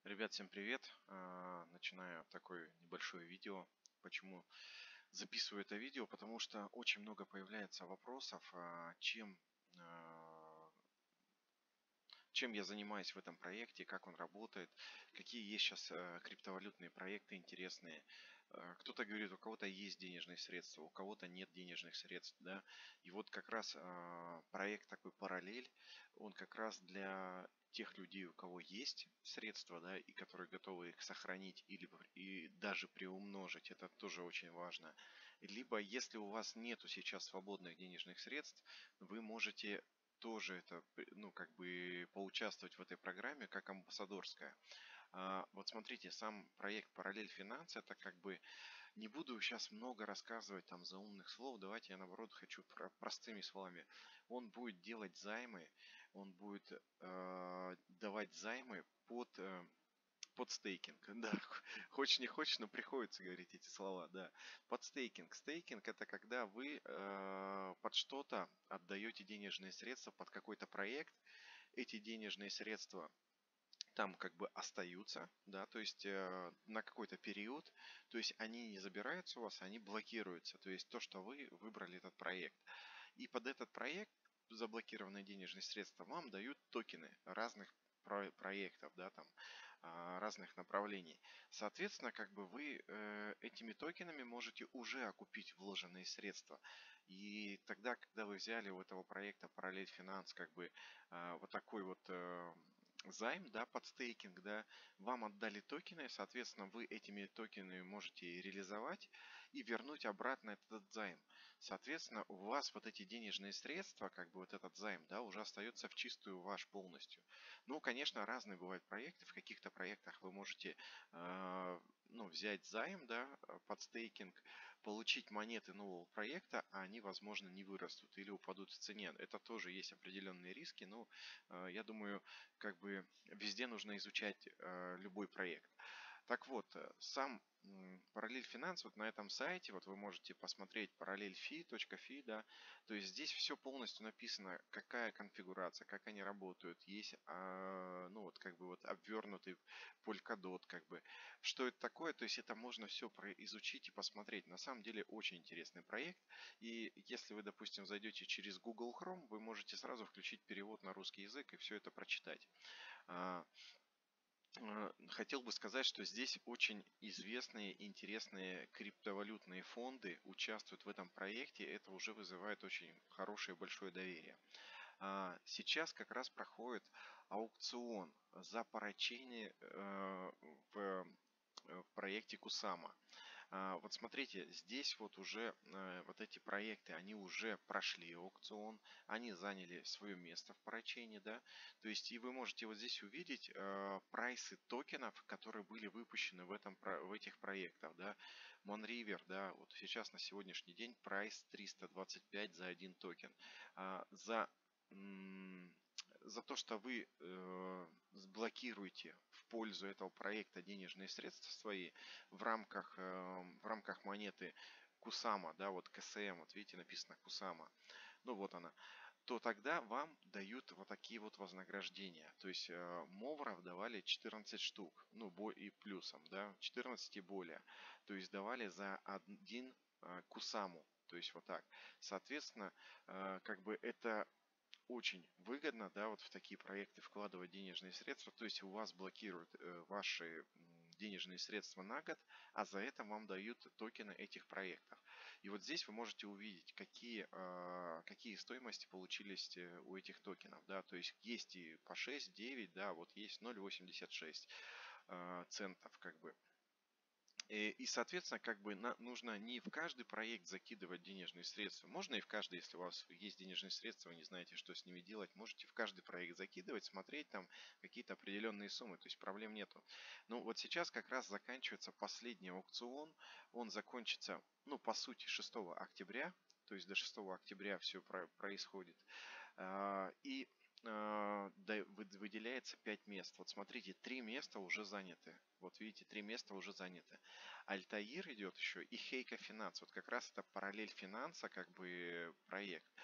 Ребят, всем привет! Начинаю такое небольшое видео. Почему записываю это видео? Потому что очень много появляется вопросов, а, чем я занимаюсь в этом проекте, как он работает, какие есть сейчас криптовалютные проекты интересные. Кто-то говорит, у кого-то есть денежные средства, у кого-то нет денежных средств, да. И вот как раз проект такой параллель, он как раз для тех людей, у кого есть средства, да, и которые готовы их сохранить или и даже приумножить, это тоже очень важно. Либо, если у вас нету сейчас свободных денежных средств, вы можете тоже это, ну, как бы поучаствовать в этой программе как амбассадорская. Вот смотрите, сам проект Параллель Финанс, это как бы, не буду сейчас много рассказывать там заумных слов, давайте я наоборот хочу простыми словами. Он будет делать займы, он будет давать займы под стейкинг, да, хочешь не хочешь, но приходится говорить эти слова, да. Под стейкинг. Стейкинг это когда вы под что-то отдаете денежные средства, под какой-то проект. Эти денежные средства там как бы остаются, да, то есть на какой-то период, то есть они не забираются у вас, они блокируются, то есть то, что вы выбрали этот проект. И под этот проект заблокированные денежные средства вам дают токены разных проектов, да, там разных направлений. Соответственно, как бы вы этими токенами можете уже окупить вложенные средства. И тогда, когда вы взяли у этого проекта Параллель Финанс, как бы вот такой вот займ, да, под стейкинг, да, вам отдали токены, соответственно, вы этими токенами можете реализовать и вернуть обратно этот займ. Соответственно, у вас вот эти денежные средства, как бы вот этот займ, да, уже остается в чистую ваш полностью. Ну, конечно, разные бывают проекты. В каких-то проектах вы можете ну, взять займ, да, под стейкинг, получить монеты нового проекта, а они, возможно, не вырастут или упадут в цене. Это тоже есть определенные риски, но я думаю, как бы везде нужно изучать любой проект. Так вот, сам Параллель Финанс, вот на этом сайте, вот вы можете посмотреть parallelfi.fi, да, то есть здесь все полностью написано, какая конфигурация, как они работают, есть, ну вот как бы вот обвернутый Polkadot, как бы, что это такое, то есть это можно все изучить и посмотреть. На самом деле очень интересный проект, и если вы, допустим, зайдете через Google Chrome, вы можете сразу включить перевод на русский язык и все это прочитать. А, Хотел бы сказать, что здесь очень известные, интересные криптовалютные фонды участвуют в этом проекте. Это уже вызывает очень хорошее большое доверие. Сейчас как раз проходит аукцион за парачейны в проекте Кусама. Вот смотрите, здесь вот уже вот эти проекты, они уже прошли аукцион, они заняли свое место в парачейне, да, то есть и вы можете вот здесь увидеть прайсы токенов, которые были выпущены в этих проектах, да, Monriver, да, вот сейчас на сегодняшний день прайс 325 за один токен. За за то, что вы блокируете в пользу этого проекта денежные средства свои в рамках монеты Кусама, да, вот КСМ, вот видите, написано Кусама, ну вот она, то тогда вам дают вот такие вот вознаграждения. То есть мовров давали 14 штук, ну и плюсом, да, 14 и более. То есть давали за один Кусаму. То есть вот так. Соответственно, как бы это очень выгодно, да, вот в такие проекты вкладывать денежные средства. То есть у вас блокируют ваши денежные средства на год, а за это вам дают токены этих проектов. И вот здесь вы можете увидеть, какие стоимости получились у этих токенов. Да, то есть есть и по 6, 9, да, вот есть 0,86 центов, как бы. И, соответственно, как бы нужно не в каждый проект закидывать денежные средства. Можно и в каждый, если у вас есть денежные средства, вы не знаете, что с ними делать, можете в каждый проект закидывать, смотреть там какие-то определенные суммы, то есть проблем нету. Но вот сейчас как раз заканчивается последний аукцион, он закончится, ну, по сути, 6 октября, то есть до 6 октября все происходит. И выделяется 5 мест. Вот смотрите, 3 места уже заняты. Вот видите, 3 места уже заняты. Альтаир идет еще и Хейка Финанс. Вот как раз это параллель финанса, как бы проект.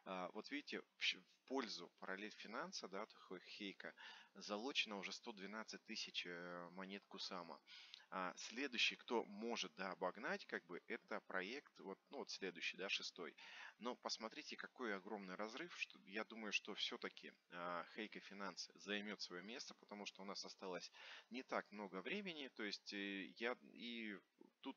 Вот видите, в пользу параллель финанса, да, такой Хейка, залочено уже 112 тысяч монет Кусама. Следующий, кто может, да, обогнать, как бы, это проект, вот, ну, вот следующий, да, шестой. Но посмотрите, какой огромный разрыв, что я думаю, что все-таки Хейка Финанс займет свое место, потому что у нас осталось не так много времени, то есть тут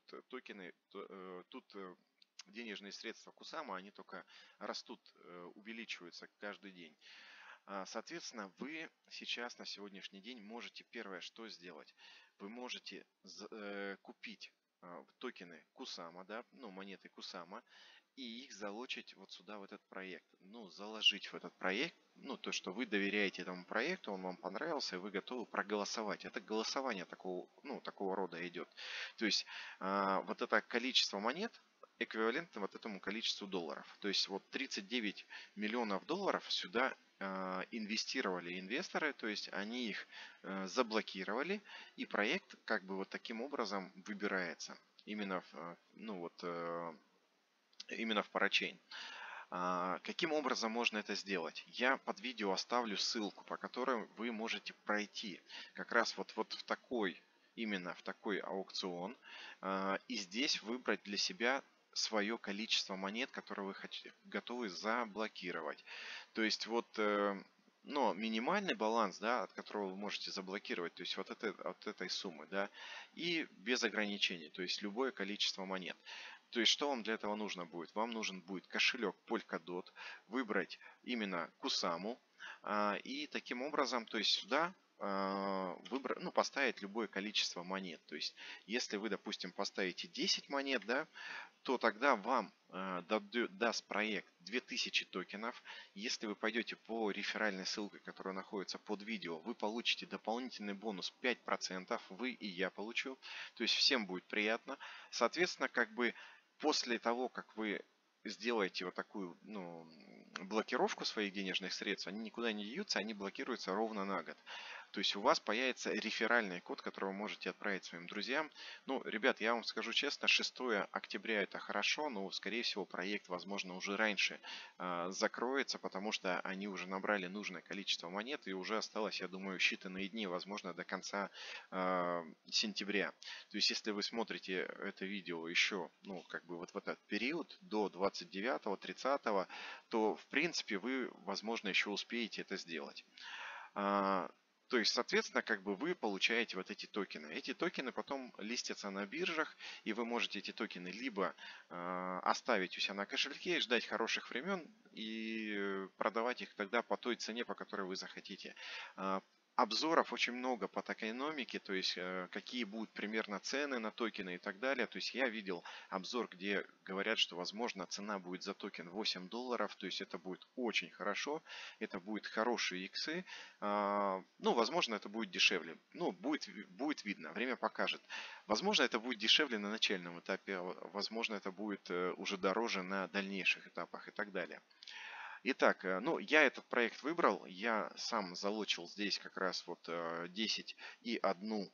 денежные средства Кусама, они только растут, увеличиваются каждый день. Соответственно, вы сейчас на сегодняшний день можете первое что сделать? Вы можете купить токены Кусама, да, ну, монеты Кусама, и их залочить вот сюда, в этот проект. Ну, заложить в этот проект, ну, то, что вы доверяете этому проекту, он вам понравился, и вы готовы проголосовать. Это голосование такого, ну, такого рода идет. То есть, вот это количество монет эквивалентно вот этому количеству долларов. То есть, вот 39 миллионов долларов сюда инвестировали инвесторы, то есть они их заблокировали, и проект как бы вот таким образом выбирается именно ну вот именно в парачейн. Каким образом можно это сделать? Я под видео оставлю ссылку, по которой вы можете пройти как раз вот в такой, именно в такой аукцион, и здесь выбрать для себя свое количество монет, которые вы готовы заблокировать. То есть вот, но минимальный баланс, да, от которого вы можете заблокировать, то есть вот от этой суммы, да, и без ограничений, то есть любое количество монет. То есть, что вам для этого нужно будет? Вам нужен будет кошелек Polkadot, выбрать именно Кусаму, и таким образом, то есть сюда выбрать, ну, поставить любое количество монет. То есть, если вы, допустим, поставите 10 монет, да, то тогда вам даст проект 2000 токенов. Если вы пойдете по реферальной ссылке, которая находится под видео, вы получите дополнительный бонус 5%, вы и я получу. То есть всем будет приятно. Соответственно, как бы после того, как вы сделаете вот такую, ну, блокировку своих денежных средств, они никуда не деются, они блокируются ровно на год. То есть у вас появится реферальный код, который вы можете отправить своим друзьям. Ну, ребят, я вам скажу честно, 6 октября это хорошо, но, скорее всего, проект, возможно, уже раньше закроется, потому что они уже набрали нужное количество монет, и уже осталось, я думаю, считанные дни, возможно, до конца сентября. То есть, если вы смотрите это видео еще, ну, как бы вот в этот период, до 29-30, то, в принципе, вы, возможно, еще успеете это сделать. То есть, соответственно, как бы вы получаете вот эти токены. Эти токены потом листятся на биржах, и вы можете эти токены либо оставить у себя на кошельке и ждать хороших времен, и продавать их тогда по той цене, по которой вы захотите. Обзоров очень много по токеномике, то есть какие будут примерно цены на токены и так далее. То есть я видел обзор, где говорят, что возможно цена будет за токен $8, то есть это будет очень хорошо, это будет хорошие иксы. Ну, возможно, это будет дешевле. Ну, будет видно, время покажет. Возможно, это будет дешевле на начальном этапе, возможно, это будет уже дороже на дальнейших этапах и так далее. Итак, ну, я этот проект выбрал, я сам залочил здесь как раз вот 10 и одну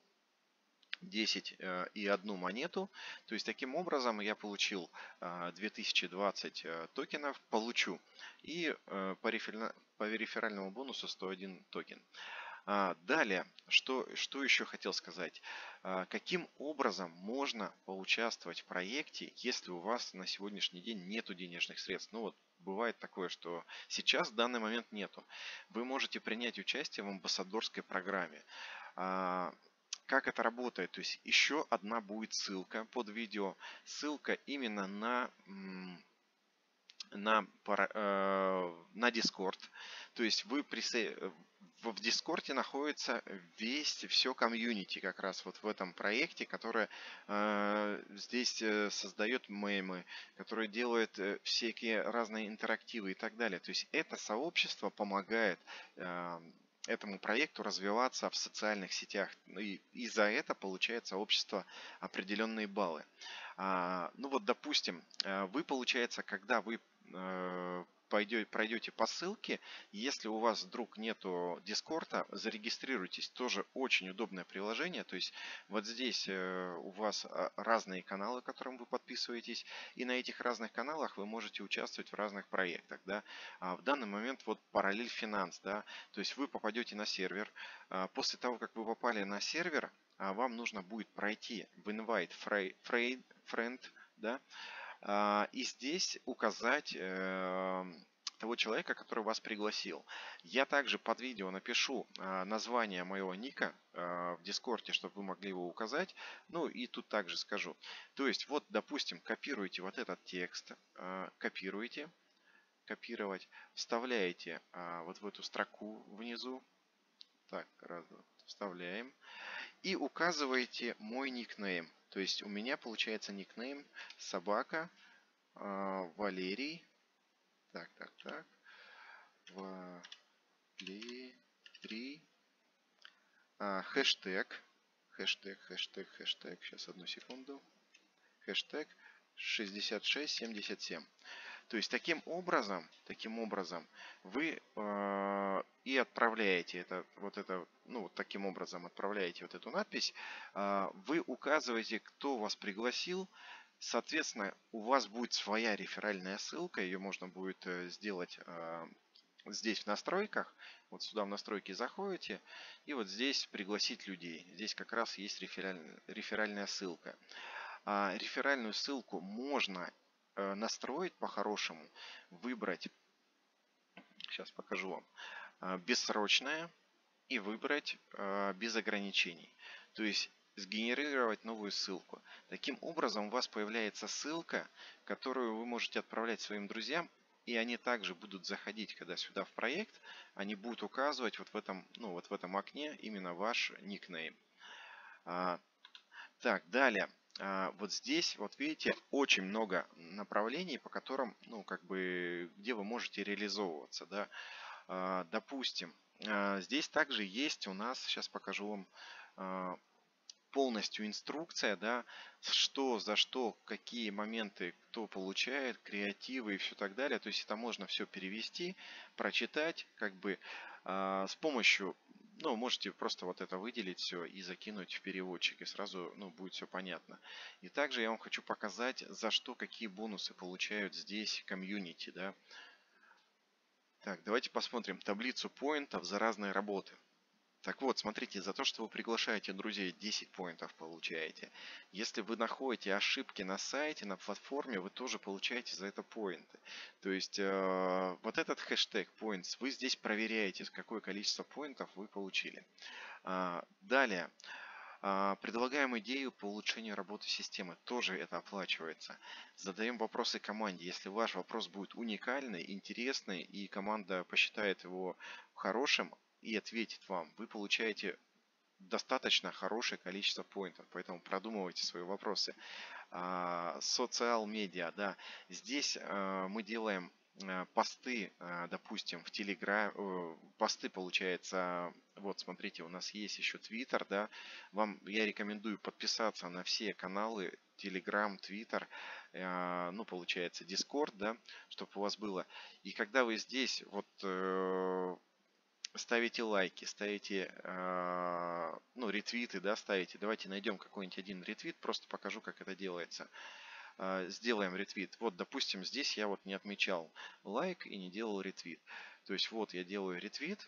10 и одну монету. То есть таким образом я получил 2020 токенов, получу. И по реферальному бонусу 101 токен. Далее, что еще хотел сказать. Каким образом можно поучаствовать в проекте, если у вас на сегодняшний день нету денежных средств? Ну вот, бывает такое, что сейчас в данный момент нету. Вы можете принять участие в амбассадорской программе. Как это работает? То есть еще одна будет ссылка под видео. Ссылка именно на Discord. То есть в Дискорде находится все комьюнити как раз вот в этом проекте, которое здесь создает мемы, которое делает всякие разные интерактивы и так далее. То есть это сообщество помогает этому проекту развиваться в социальных сетях. И за это получает сообщество определенные баллы. Ну вот, допустим, вы, получается, когда вы пройдете по ссылке. Если у вас вдруг нету Дискорда, зарегистрируйтесь. Тоже очень удобное приложение. То есть вот здесь у вас разные каналы, к которым вы подписываетесь. И на этих разных каналах вы можете участвовать в разных проектах. Да. В данный момент вот Параллель Финанс. Да. То есть вы попадете на сервер. После того, как вы попали на сервер, вам нужно будет пройти в Invite Friend. Да, и здесь указать того человека, который вас пригласил. Я также под видео напишу название моего ника в Дискорде, чтобы вы могли его указать. Ну и тут также скажу. То есть вот, допустим, копируете вот этот текст, копируете, копировать, вставляете вот в эту строку внизу. Так, раз, два, вставляем. И указываете мой никнейм. То есть у меня получается никнейм собака Валерий. Так. Валерий. Хэштег. Сейчас, одну секунду. Хэштег 6677. То есть таким образом вы и отправляете вот таким образом отправляете вот эту надпись. Вы указываете, кто вас пригласил. Соответственно, у вас будет своя реферальная ссылка. Ее можно будет сделать здесь в настройках. Вот сюда в настройки заходите. И вот здесь пригласить людей. Здесь как раз есть реферальная ссылка. Реферальную ссылку можно настроить по-хорошему, выбрать, сейчас покажу вам, бессрочная и выбрать без ограничений. То есть сгенерировать новую ссылку. Таким образом у вас появляется ссылка, которую вы можете отправлять своим друзьям, и они также будут заходить, когда сюда в проект, они будут указывать вот в этом окне именно ваш никнейм. Так, далее. Вот здесь, вот видите, очень много направлений, по которым, где вы можете реализовываться, да. Допустим, здесь также есть у нас, сейчас покажу вам полностью инструкция, да, что за что, какие моменты кто получает, креативы и все так далее. То есть это можно все перевести, прочитать, с помощью, можете просто вот это выделить все и закинуть в переводчик, и сразу, будет все понятно. И также я вам хочу показать, за что какие бонусы получают здесь комьюнити, да. Так, давайте посмотрим таблицу поинтов за разные работы. Так вот, смотрите, за то, что вы приглашаете друзей, 10 поинтов получаете. Если вы находите ошибки на сайте, на платформе, вы тоже получаете за это поинты. То есть вот этот хэштег points, вы здесь проверяете, какое количество поинтов вы получили. Далее, предлагаем идею по улучшению работы системы. Тоже это оплачивается. Задаем вопросы команде. Если ваш вопрос будет уникальный, интересный, и команда посчитает его хорошим, и ответит вам, вы получаете достаточно хорошее количество поинтов, поэтому продумывайте свои вопросы. Социал медиа, да, здесь мы делаем посты, допустим, в Телеграм, посты, получается, вот смотрите, у нас есть еще Твиттер, да, я рекомендую подписаться на все каналы Телеграм, Твиттер, получается, Дискорд, да, чтобы у вас было. И когда вы здесь ставите лайки, ставите ретвиты, да, ставите. Давайте найдем какой-нибудь один ретвит, просто покажу, как это делается. Сделаем ретвит. Вот, допустим, здесь я вот не отмечал лайк и не делал ретвит. То есть вот я делаю ретвит,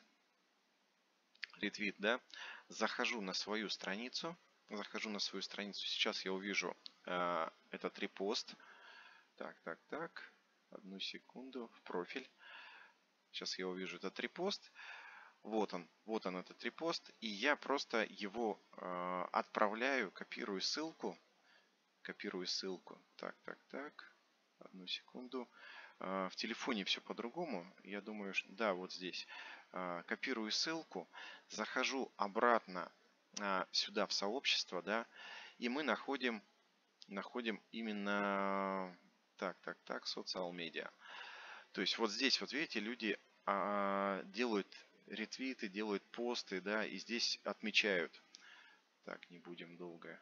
да, захожу на свою страницу, сейчас я увижу этот репост. Так, одну секунду, в профиль. Сейчас я увижу этот репост. Вот он этот репост, и я просто его отправляю, копирую ссылку. Так, одну секунду. В телефоне все по-другому. Я думаю, что да, вот здесь. Копирую ссылку, захожу обратно сюда в сообщество, да, и мы находим именно социал медиа. То есть вот здесь, вот видите, люди делают ретвиты, делают посты, да, и здесь отмечают. Так, не будем долго.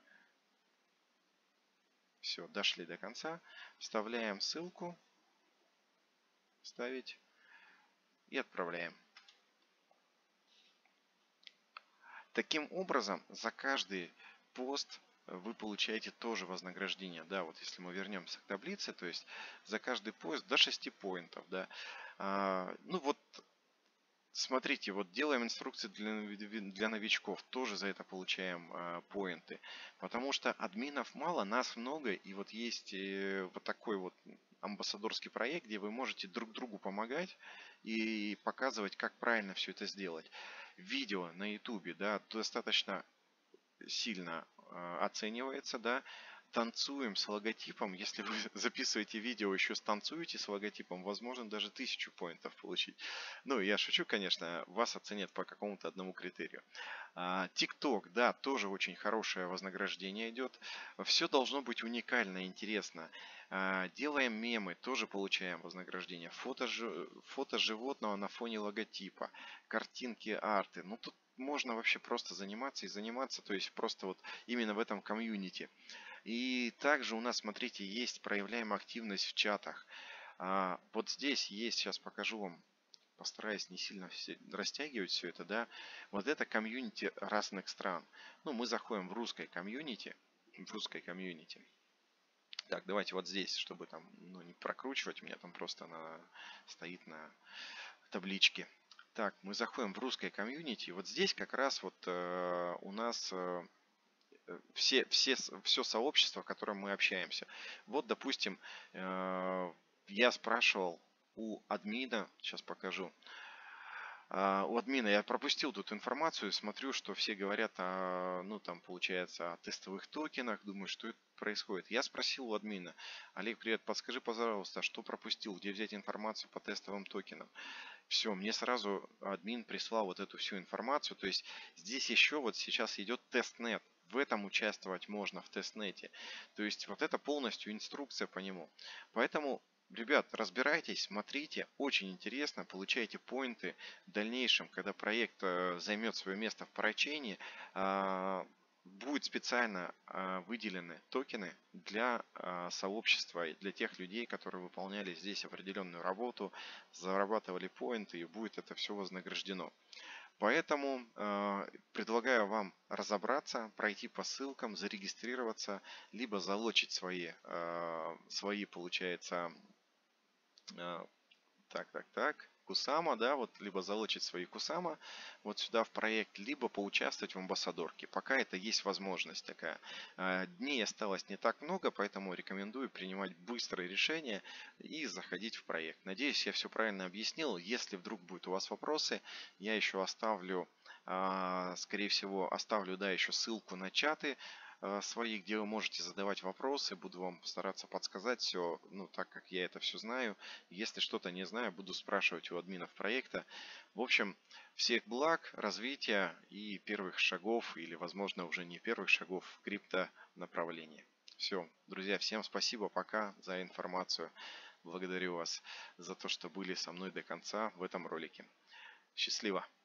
Все, дошли до конца. Вставляем ссылку. ставить и отправляем. Таким образом, за каждый пост вы получаете тоже вознаграждение. Да, вот если мы вернемся к таблице, то есть за каждый пост до 6 поинтов. Да. Ну вот, смотрите, вот делаем инструкции для новичков, тоже за это получаем поинты. Потому что админов мало, нас много, и вот есть вот такой вот амбассадорский проект, где вы можете друг другу помогать и показывать, как правильно все это сделать. Видео на YouTube, да, достаточно сильно оценивается, да. Танцуем с логотипом. Если вы записываете видео, еще станцуете с логотипом, возможно даже 1000 поинтов получить. Ну, я шучу, конечно, вас оценят по какому-то одному критерию. TikTok, да, тоже очень хорошее вознаграждение идет. Все должно быть уникально, интересно. Делаем мемы, тоже получаем вознаграждение. Фото животного на фоне логотипа, картинки, арты. Ну, тут можно вообще просто заниматься и заниматься, то есть просто вот именно в этом комьюнити. И также у нас, смотрите, есть проявляем активность в чатах. Вот здесь есть, сейчас покажу вам, постараюсь не сильно растягивать все это, да. Вот это комьюнити разных стран. Ну, мы заходим в русской комьюнити, Так, давайте вот здесь, чтобы там, ну, не прокручивать, у меня там просто она стоит на табличке. Так, мы заходим в русское комьюнити. Вот здесь как раз вот у нас все сообщество, в котором мы общаемся. Вот, допустим, я спрашивал у админа, сейчас покажу. У админа я пропустил тут информацию, смотрю, что все говорят ну там получается о тестовых токенах, думаю, что это происходит. Я спросил у админа: Олег, привет, подскажи, пожалуйста, что пропустил, где взять информацию по тестовым токенам. Все, мне сразу админ прислал вот эту всю информацию. То есть здесь еще вот сейчас идет тестнет. В этом участвовать можно, в тестнете. То есть вот это полностью инструкция по нему. Поэтому, ребят, разбирайтесь, смотрите, очень интересно, получайте поинты. В дальнейшем, когда проект займет свое место в парачейне, будет специально выделены токены для сообщества и для тех людей, которые выполняли здесь определенную работу, зарабатывали поинты, и будет это все вознаграждено. Поэтому предлагаю вам разобраться, пройти по ссылкам, зарегистрироваться, либо залочить свои получается, Кусама, да, вот либо залочить свои Кусама вот сюда в проект, либо поучаствовать в амбассадорке. Пока это есть возможность такая. Дней осталось не так много, поэтому рекомендую принимать быстрые решения и заходить в проект. Надеюсь, я все правильно объяснил. Если вдруг будут у вас вопросы, я еще оставлю, скорее всего, оставлю, да, еще ссылку на чаты свои, где вы можете задавать вопросы. Буду вам стараться подсказать все, ну, так как я это все знаю. Если что-то не знаю, буду спрашивать у админов проекта. В общем, всех благ, развития и первых шагов, или, возможно, уже не первых шагов в крипто направлении. Все, друзья, всем спасибо пока за информацию. Благодарю вас за то, что были со мной до конца в этом ролике. Счастливо!